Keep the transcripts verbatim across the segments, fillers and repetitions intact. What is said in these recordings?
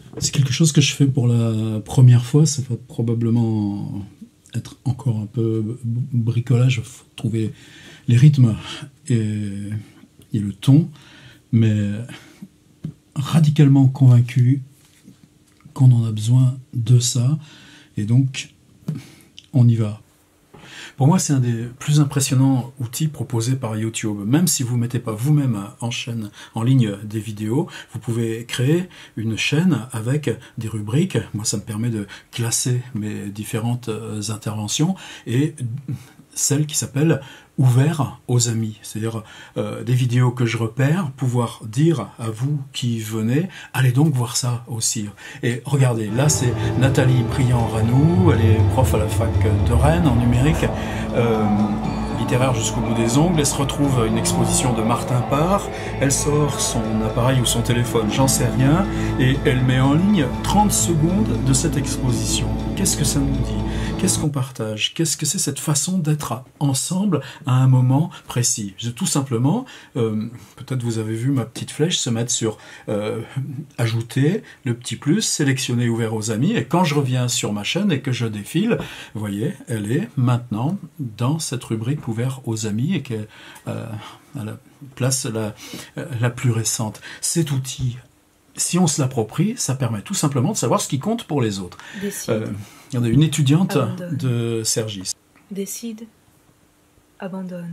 C'est quelque chose que je fais pour la première fois. Ça va probablement être encore un peu bricolage. Il faut trouver les rythmes et, et le ton. Mais radicalement convaincu qu'on en a besoin de ça. Et donc, on y va. Pour moi, c'est un des plus impressionnants outils proposés par YouTube. Même si vous ne mettez pas vous-même en chaîne, en ligne des vidéos, vous pouvez créer une chaîne avec des rubriques. Moi, ça me permet de classer mes différentes interventions et celle qui s'appelle « Ouvert aux amis ». C'est-à-dire euh, des vidéos que je repère, pouvoir dire à vous qui venez, allez donc voir ça aussi. Et regardez, là c'est Nathalie Briand-Ranou, elle est prof à la fac de Rennes en numérique, euh, littéraire jusqu'au bout des ongles. Elle se retrouve à une exposition de Martin Parr, elle sort son appareil ou son téléphone, j'en sais rien, et elle met en ligne trente secondes de cette exposition. Qu'est-ce que ça nous dit ? Qu'est-ce qu'on partage? Qu'est-ce que c'est cette façon d'être ensemble à un moment précis? Tout simplement, euh, peut-être vous avez vu ma petite flèche se mettre sur euh, ajouter, le petit plus, sélectionner ouvert aux amis, et quand je reviens sur ma chaîne et que je défile, vous voyez, elle est maintenant dans cette rubrique ouvert aux amis et qu'elle euh, à la place la, la plus récente. Cet outil, si on se l'approprie, ça permet tout simplement de savoir ce qui compte pour les autres. Euh, il y en a une étudiante Abandonne. de Cergy. Décide, abandonne.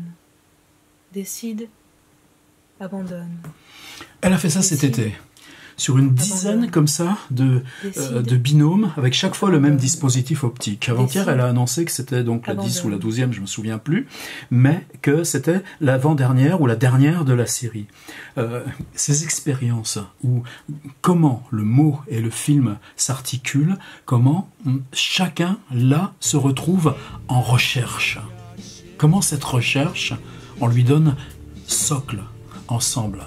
Décide, abandonne. Elle a fait ça cet Décide. été, sur une dizaine Abandonne. comme ça de, euh, de binômes, avec chaque fois le même Abandonne. dispositif optique. Avant-hier, Décide. elle a annoncé que c'était donc la dix Abandonne. ou la douzième, je me souviens plus, mais que c'était l'avant-dernière ou la dernière de la série. Euh, ces expériences où comment le mot et le film s'articulent, comment hum, chacun là se retrouve en recherche. Comment cette recherche, on lui donne socle ensemble.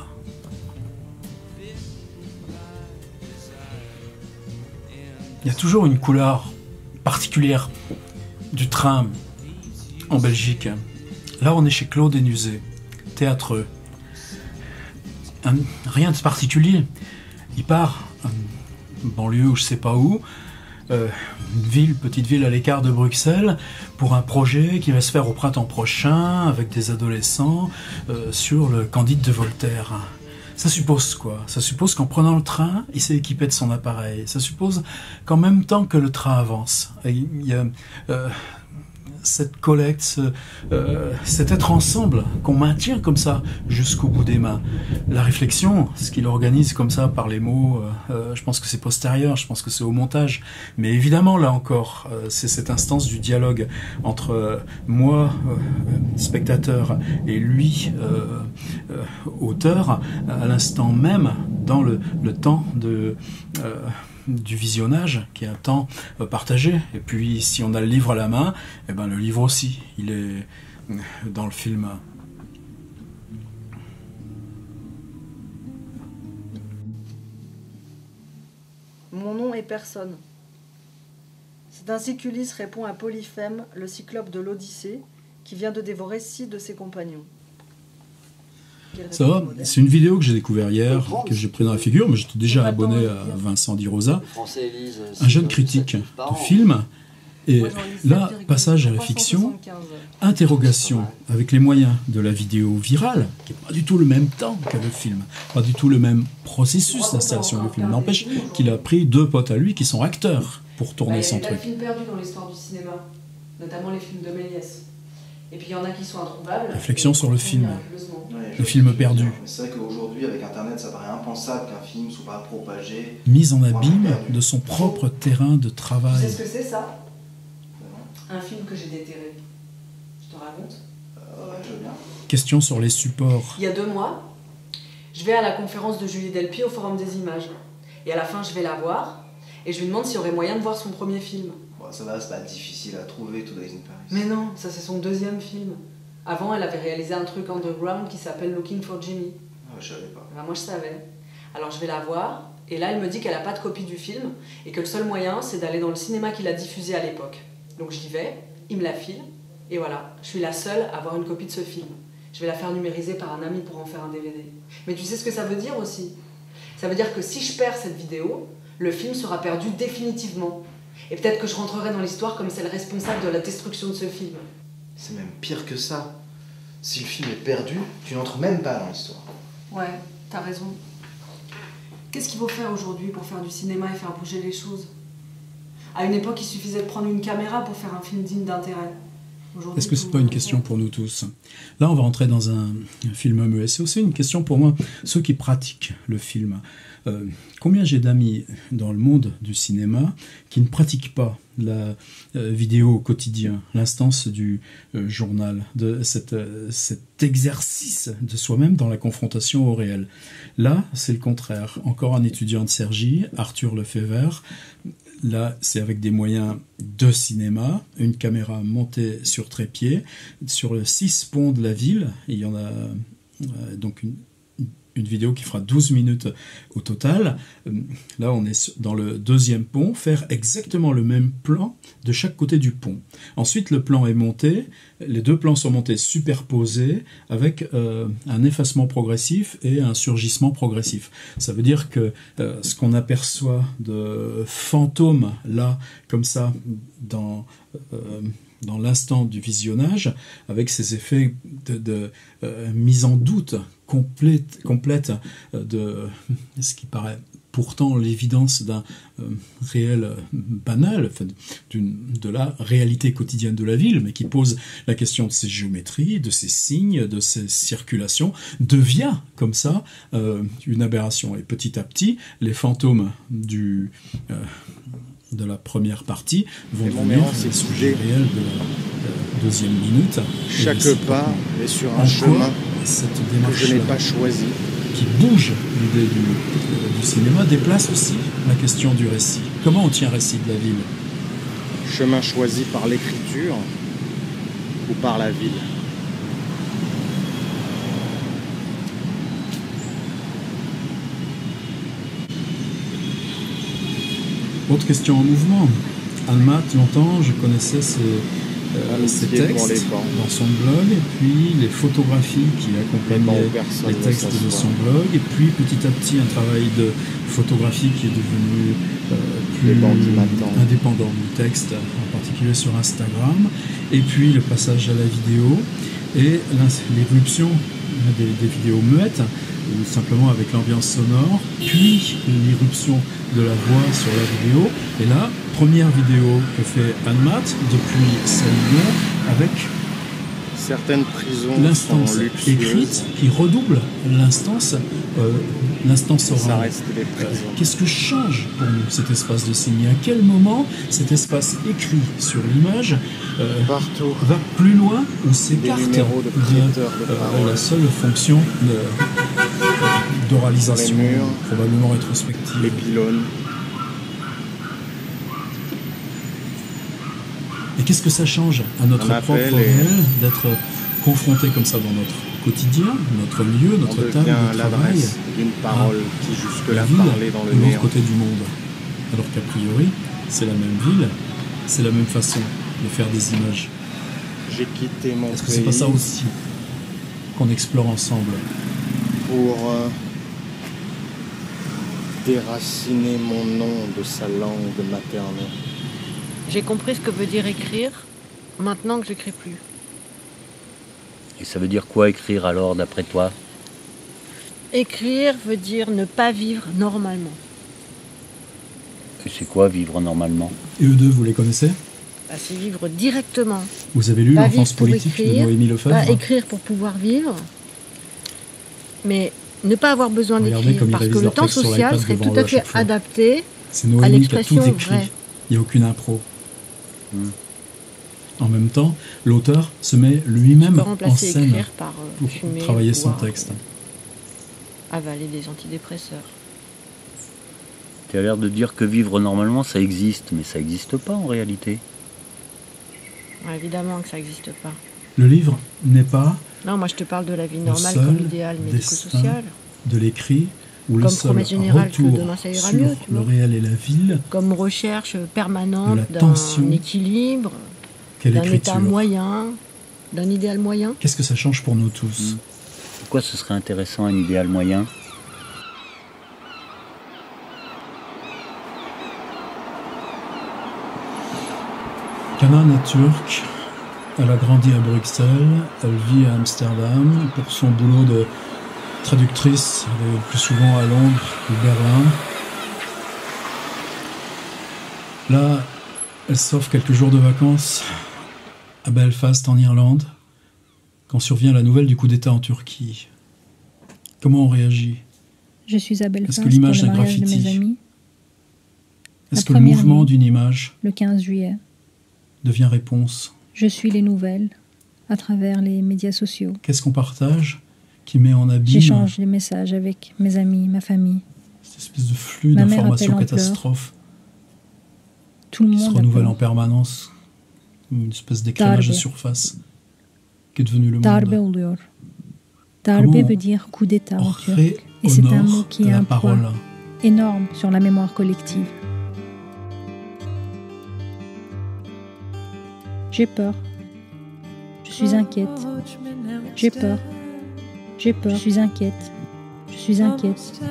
Il y a toujours une couleur particulière du train en Belgique. Là, on est chez Claude Dénuzé, théâtreux. Un- rien de particulier. Il part, une banlieue ou je sais pas où, euh, une ville, petite ville à l'écart de Bruxelles, pour un projet qui va se faire au printemps prochain avec des adolescents euh, sur le Candide de Voltaire. Ça suppose quoi? Ça suppose qu'en prenant le train, il s'est équipé de son appareil. Ça suppose qu'en même temps que le train avance, il y a euh, cette collecte, ce, euh, cet être ensemble qu'on maintient comme ça jusqu'au bout des mains. La réflexion, ce qu'il organise comme ça par les mots, euh, euh, je pense que c'est postérieur, je pense que c'est au montage. Mais évidemment, là encore, euh, c'est cette instance du dialogue entre euh, moi, euh, spectateur, et lui, euh, euh, auteur, à l'instant même, dans le, le temps de... Euh, du visionnage, qui est un temps euh, partagé. Et puis, si on a le livre à la main, eh ben, le livre aussi, il est dans le film. Mon nom est personne. C'est ainsi qu'Ulysse répond à Polyphème, le cyclope de l'Odyssée, qui vient de dévorer six de ses compagnons. Quelle Ça va, réponse moderne. c'est une vidéo que j'ai découvert hier, que j'ai pris dans la figure, mais j'étais déjà Jonathan abonné à Olivier. Vincent Di Rosa, Français Élise, un jeune six, critique sept par de an. film. Et Moi, j'en lis là, sept virgule passage à la trois cent fiction, soixante-quinze. interrogation avec les moyens de la vidéo virale, qui n'est pas du tout le même temps que le film, pas du tout le même processus d'installation du film. N'empêche qu'il a pris deux potes à lui qui sont acteurs pour tourner Bah, son il y a plein truc. de films perdus dans l'histoire du cinéma, notamment les films de Méliès. Et puis il y en a qui sont introuvables. Réflexion et sur le qui sont film. miraculeusement. Ouais, je Le vois film ce que tu veux perdu. dire. Mais c'est vrai qu'aujourd'hui, avec Internet, ça paraît impensable qu'un film soit pas propagé. Mise en abîme de son propre terrain de Tu travail. sais ce que c'est ça? Ben non. Un film que j'ai déterré. Je te raconte. Euh, ouais, je veux bien. Question sur les supports. Il y a deux mois, je vais à la conférence de Julie Delpy au Forum des Images. Et à la fin, je vais la voir et je lui demande s'il y aurait moyen de voir son premier film. Bon, ça va, c'est pas difficile à trouver, Two Days in Paris. Mais non, ça c'est son deuxième film. Avant, elle avait réalisé un truc underground qui s'appelle Looking for Jimmy. Ah, ouais, je savais pas. Ben, moi, je savais. Alors, je vais la voir, et là, elle me dit qu'elle n'a pas de copie du film, et que le seul moyen, c'est d'aller dans le cinéma qu'il a diffusé à l'époque. Donc, j'y vais, il me la file, et voilà, je suis la seule à avoir une copie de ce film. Je vais la faire numériser par un ami pour en faire un D V D. Mais tu sais ce que ça veut dire aussi? Ça veut dire que si je perds cette vidéo, le film sera perdu définitivement. Et peut-être que je rentrerai dans l'histoire comme celle responsable de la destruction de ce film. C'est même pire que ça. Si le film est perdu, tu n'entres même pas dans l'histoire. Ouais, t'as raison. Qu'est-ce qu'il faut faire aujourd'hui pour faire du cinéma et faire bouger les choses? À une époque, il suffisait de prendre une caméra pour faire un film digne d'intérêt. Est-ce que c'est pas une question pour nous tous? Là, on va rentrer dans un, un film muet. C'est aussi une question pour moi, ceux qui pratiquent le film. Euh, combien j'ai d'amis dans le monde du cinéma qui ne pratiquent pas la euh, vidéo au quotidien, l'instance du euh, journal, de cette, euh, cet exercice de soi-même dans la confrontation au réel. Là, c'est le contraire. Encore un étudiant de Cergy, Arthur Lefebvre. Là, c'est avec des moyens de cinéma, une caméra montée sur trépied, sur le six ponts de la ville. Il y en a euh, donc une, une vidéo qui fera douze minutes au total. Là, on est dans le deuxième pont, faire exactement le même plan de chaque côté du pont. Ensuite, le plan est monté, les deux plans sont montés superposés avec euh, un effacement progressif et un surgissement progressif. Ça veut dire que euh, ce qu'on aperçoit de fantômes, là, comme ça, dans... Euh, dans l'instant du visionnage, avec ces effets de, de euh, mise en doute complète, complète de ce qui paraît pourtant l'évidence d'un euh, réel banal, enfin, d'une, de la réalité quotidienne de la ville, mais qui pose la question de ses géométries, de ses signes, de ses circulations, devient comme ça euh, une aberration. Et petit à petit, les fantômes du... Euh, de la première partie vont devenir le sujet réel de la euh, deuxième minute. Chaque et pas est sur un chemin cette que je n'ai pas choisi. Qui bouge l'idée du, euh, du cinéma déplace aussi la question du récit. Comment on tient récit de la ville? Chemin choisi par l'écriture ou par la ville? Autre question en mouvement. Almat, longtemps, je connaissais ses, euh, ses textes dans son blog, et puis les photographies qui accompagnaient les textes de son blog, et puis petit à petit un travail de photographie qui est devenu euh, plus indépendant du texte, en particulier sur Instagram, et puis le passage à la vidéo, et l'irruption des, des vidéos muettes, ou simplement avec l'ambiance sonore, puis l'irruption de la voix sur la vidéo, et là, première vidéo que fait Almat depuis Saint-Lyon, avec certaines prisons l'instance écrite qui redouble l'instance euh, l'instance orale. Euh, Qu'est-ce que change pour nous cet espace de signe? À quel moment cet espace écrit sur l'image euh, va plus loin ou s'écarte de, de, de la seule fonction d'oralisation, probablement rétrospective? Les pylônes. Et qu'est-ce que ça change à notre propre les... réel d'être confronté comme ça dans notre quotidien, notre lieu, notre table de travail, d'une parole qui jusque-là parlait dans le de l'autre côté du monde? Alors qu'a priori, c'est la même ville, c'est la même façon de faire des images. J'ai quitté mon pays. Est-ce que c'est pas ça aussi qu'on explore ensemble? Pour euh, déraciner mon nom de sa langue maternelle. J'ai compris ce que veut dire écrire, maintenant que j'écris plus. Et ça veut dire quoi écrire alors, d'après toi? Écrire veut dire ne pas vivre normalement. Et c'est quoi vivre normalement? Et eux deux, vous les connaissez? Bah, c'est vivre directement. Vous avez lu L'enfance politique écrire, de Noémie Lefebvre? Pas écrire pour pouvoir vivre, mais ne pas avoir besoin d'écrire, parce que le temps social serait tout à fait adapté à l'expression vraie. Il n'y a aucune impro. Hmm. En même temps, l'auteur se met lui-même en scène par, euh, pour fumer, travailler boire, son texte. Avaler des antidépresseurs. Tu as l'air de dire que vivre normalement, ça existe, mais ça n'existe pas en réalité. Ouais, évidemment que ça n'existe pas. Le livre n'est pas... Non, moi je te parle de la vie normale comme idéal médico-social. De l'écrit, ou comme le seul général retour que demain ça ira sur mieux, tu le vois. réel et la ville. Comme recherche permanente d'un équilibre, d'un état moyen, d'un idéal moyen. Qu'est-ce que ça change pour nous tous? Pourquoi ce serait intéressant un idéal moyen? Canan est turque, elle a grandi à Bruxelles, elle vit à Amsterdam. Pour son boulot de traductrice, elle est le plus souvent à Londres ou Berlin. Là, elle s'offre quelques jours de vacances à Belfast, en Irlande, quand survient la nouvelle du coup d'État en Turquie. Comment on réagit? Je suis à Belfast Est-ce que l'image pour le d'un mariage de graffiti, mes amis. est-ce que le mouvement d'une image le quinze juillet devient réponse? Je suis les nouvelles à travers les médias sociaux. Qu'est-ce qu'on partage qui met en abîme J'échange les messages avec mes amis, ma famille. Cette espèce de flux d'informations catastrophes Tout le qui monde se renouvelle en permanence, une espèce d'écrémage de surface qui est devenu le Darbe monde. oluyor. Darbe veut dire coup d'état en turc. Et c'est un mot qui a un poids énorme sur la mémoire collective. J'ai peur. Je suis inquiète. J'ai peur. J'ai peur. Je suis inquiète. Je suis inquiète.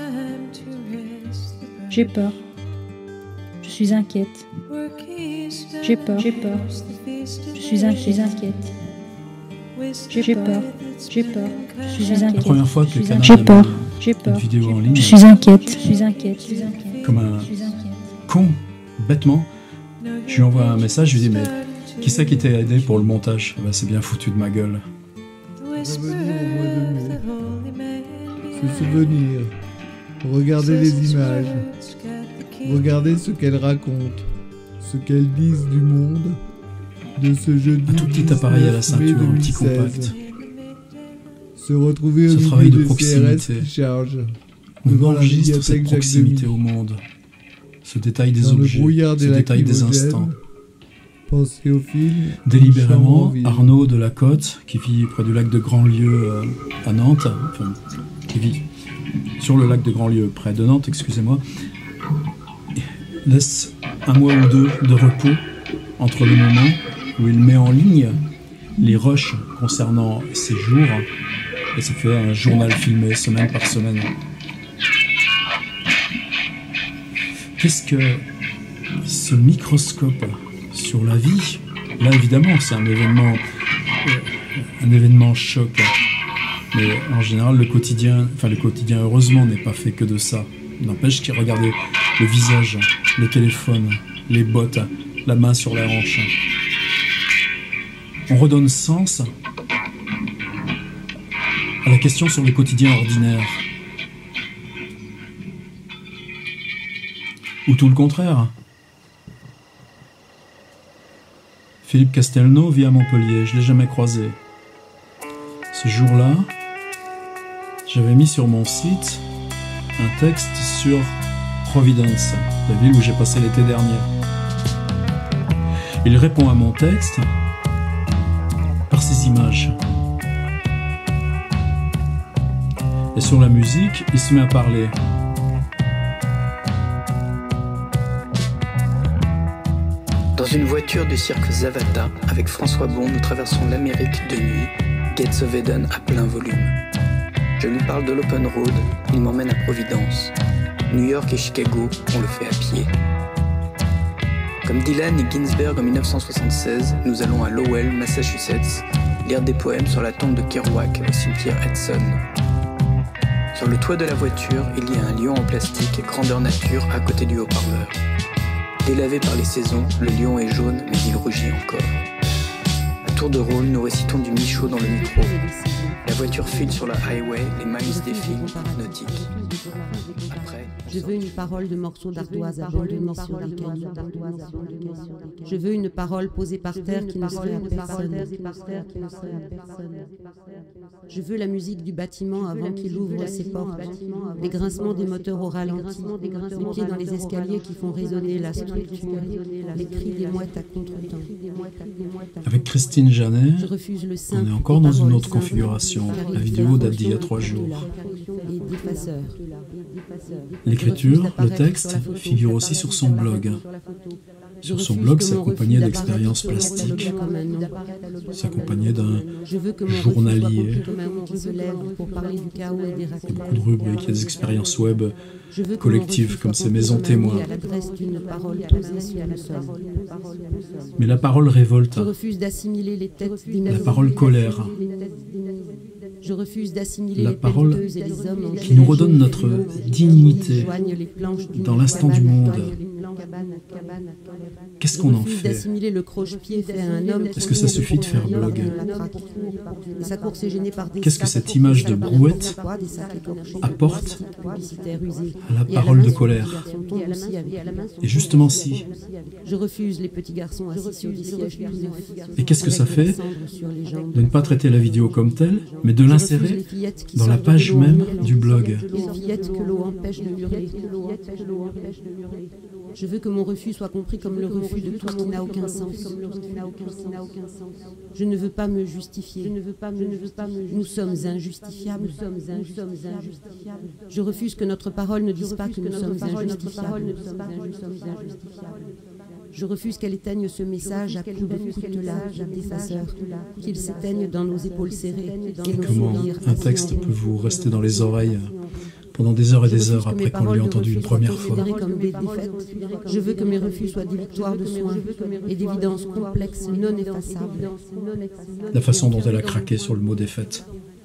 J'ai peur. Je suis inquiète. J'ai peur. J'ai peur. Je suis inquiète. J'ai peur. J'ai peur. Je suis inquiète. La première fois que Canan J'ai peur. J'ai peur. Une vidéo en ligne. Je suis inquiète. Je suis inquiète. Comme un con, bêtement, je lui envoie un message, je lui dis mais qui c'est qui t'a aidé pour le montage? Ah bah, c'est bien foutu de ma gueule. Revenir au mois de mai. Se souvenir. Regarder les images. Regarder ce qu'elles racontent. Ce qu'elles disent du monde. De ce jeudi. Un tout petit appareil à la ceinture, un petit compact. Se retrouver au ce milieu travail de de proximité. C R S qui charge. On enregistre cette proximité au monde. Ce détail des Dans objets, ce détail des instants. Penser au film. Délibérément, Arnaud de la Côte, qui vit près du lac de Grandlieu euh, à Nantes, enfin, qui vit sur le lac de Grandlieu près de Nantes, excusez-moi, laisse un mois ou deux de repos entre le moment où il met en ligne les rushs concernant ses jours, et ça fait un journal filmé semaine par semaine. Qu'est-ce que ce microscope sur la vie? Là, évidemment, c'est un événement, euh, un événement choc. Mais en général, le quotidien, enfin le quotidien, heureusement, n'est pas fait que de ça. N'empêche qu'il regardait le visage, le téléphone, les bottes, la main sur la hanche. On redonne sens à la question sur le quotidien ordinaire. Ou tout le contraire. Philippe Castelnau vit à Montpellier, je ne l'ai jamais croisé. Ce jour-là, j'avais mis sur mon site un texte sur Providence, la ville où j'ai passé l'été dernier. Il répond à mon texte par ces images. Et sur la musique, il se met à parler. Dans une voiture du cirque Zavata, avec François Bon, nous traversons l'Amérique de nuit, Gates of Eden à plein volume. Je lui parle de l'Open Road, il m'emmène à Providence. New York et Chicago, on le fait à pied. Comme Dylan et Ginsberg en mille neuf cent soixante-seize, nous allons à Lowell, Massachusetts, lire des poèmes sur la tombe de Kerouac au cimetière Edson. Sur le toit de la voiture, il y a un lion en plastique, grandeur nature, à côté du haut-parleur. Délavé par les saisons, le lion est jaune, mais il rougit encore. À tour de rôle, nous récitons du Michaud dans le micro. La voiture file sur la highway, les miles défilent, hypnotiques. Après, je veux une parole de morceaux d'ardoise abandonnés sur les canaux. Je veux une parole posée par terre qui ne serait à personne. Je veux la musique du bâtiment avant qu'il ouvre ses portes, les grincements des moteurs au ralenti, les pieds dans les escaliers qui font résonner la structure, les cris des mouettes à contre-temps. Avec Christine Janet, on est encore dans une autre configuration. La vidéo date d'il y a trois jours. L'écriture, le texte, figure aussi sur son blog. Sur son blog, s'accompagnait d'expériences plastiques, s'accompagnait d'un journalier, il y a beaucoup de rubriques, il y a des expériences web collectives comme ces maisons témoins. Mais la parole révolte, la parole colère, Je refuse d'assimiler la les parole pelleteuses et les hommes qui nous redonne notre dignité dans l'instant du monde. Qu'est-ce qu'on en fait? Est-ce que ça suffit de faire blog? Qu'est-ce que cette image de brouette apporte à la parole de colère? Et justement si. Je refuse les petits garçons assis sur des sièges. Et qu'est-ce que ça fait de ne pas traiter la vidéo comme telle, mais de l'insérer dans la page même du blog? Je veux que mon refus soit compris comme le refus de tout ce qui n'a aucun sens. Je ne veux pas me justifier. Nous sommes injustifiables. Je refuse que notre parole ne dise pas que nous sommes injustifiables. Je refuse qu'elle éteigne ce message à coups de coutelas d'effaceur, qu'il s'éteigne dans nos épaules serrées et nos Comment un texte peut vous rester dans les oreilles pendant des heures et des heures après qu'on l'ait entendu une première fois? Je veux que mes refus soient des victoires de soins et d'évidences complexes non effaçables. La façon dont elle a craqué sur le mot défaite.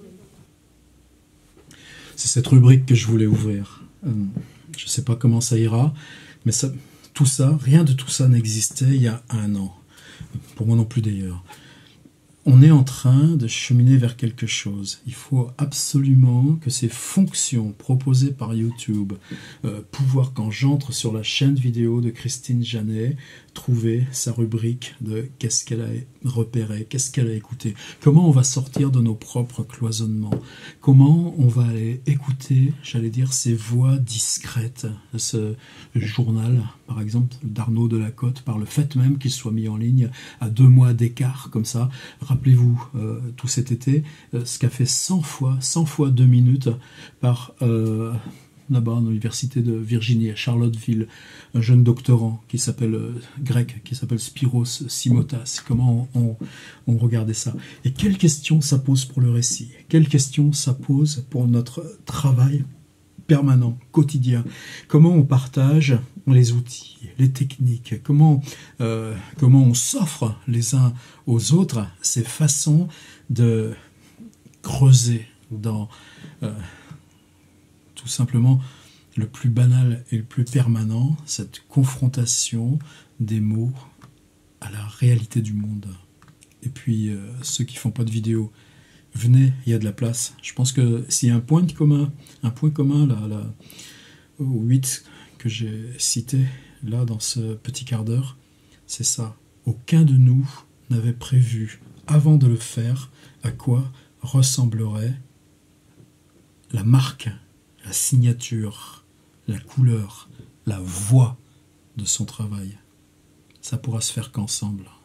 C'est cette rubrique que je voulais ouvrir. Je ne sais pas comment ça ira, mais ça... Tout ça, rien de tout ça n'existait il y a un an. Pour moi non plus d'ailleurs. On est en train de cheminer vers quelque chose. Il faut absolument que ces fonctions proposées par YouTube, euh, pouvoir quand j'entre sur la chaîne vidéo de Christine Janet, trouver sa rubrique de qu'est-ce qu'elle a repéré, qu'est-ce qu'elle a écouté, comment on va sortir de nos propres cloisonnements, comment on va aller écouter, j'allais dire, ces voix discrètes. Ce journal, par exemple, d'Arnaud Delacote, par le fait même qu'il soit mis en ligne à deux mois d'écart, comme ça. Rappelez-vous, euh, tout cet été, euh, ce qu'a fait cent fois, cent fois deux minutes par... Euh, là-bas, à l'université de Virginie, à Charlottesville, un jeune doctorant qui s'appelle euh, grec, qui s'appelle Spiros Simotas. Comment on, on, on regardait ça? Et quelles questions ça pose pour le récit? Quelles questions ça pose pour notre travail permanent, quotidien? Comment on partage les outils, les techniques? Comment, euh, comment on s'offre les uns aux autres ces façons de creuser dans... Euh, tout simplement le plus banal et le plus permanent, cette confrontation des mots à la réalité du monde. Et puis, euh, ceux qui font pas de vidéo, venez, il y a de la place. Je pense que s'il y a un point commun, un point commun, là, là, aux huit que j'ai cité, là, dans ce petit quart d'heure, c'est ça. Aucun de nous n'avait prévu, avant de le faire, à quoi ressemblerait la marque, la signature, la couleur, la voix de son travail. Ça pourra se faire qu'ensemble.